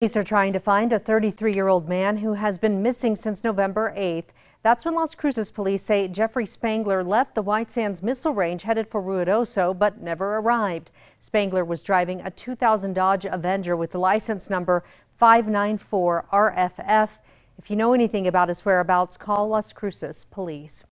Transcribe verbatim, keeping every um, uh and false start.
Police are trying to find a thirty-three-year-old man who has been missing since November eighth. That's when Las Cruces police say Jeffrey Spangler left the White Sands Missile Range headed for Ruidoso, but never arrived. Spangler was driving a two thousand Dodge Avenger with the license number five nine four R F F. If you know anything about his whereabouts, call Las Cruces Police.